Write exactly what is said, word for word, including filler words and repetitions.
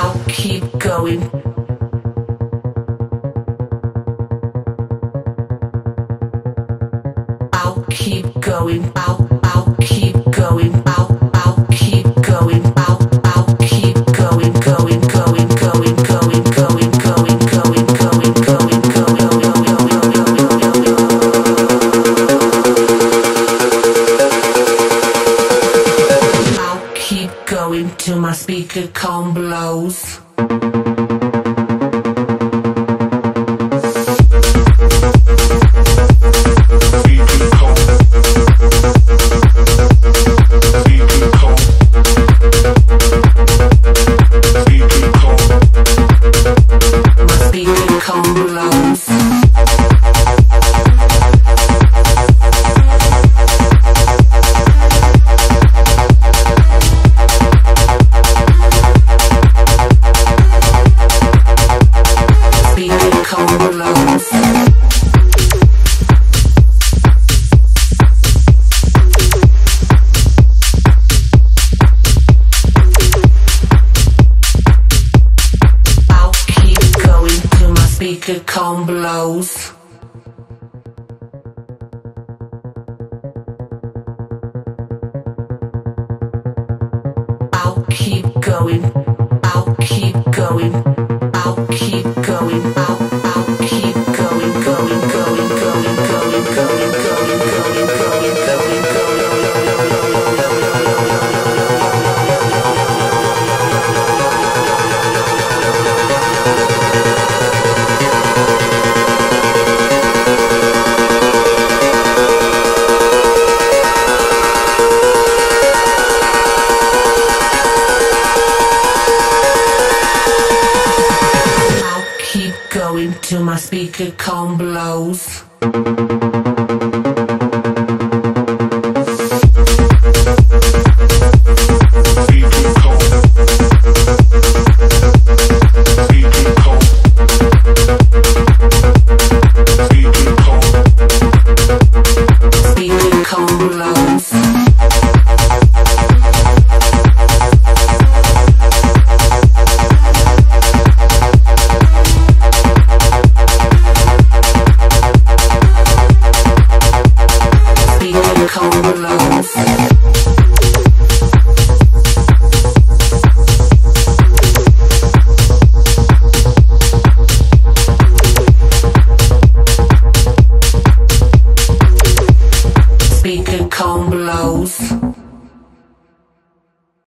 I'll keep going. I'll keep going. I'll I'll keep going. I'll I'll keep going. I'll I'll keep going, going, going, going, going, going, going, going, going, going, going. I'll keep going till my speaker cone blows. Speaker cone blows. I'll keep going. I'll keep going. I'll keep going. I'll I'll keep going, going, going, going, going, going, going, going, going, going, going. Till my speaker cone blows.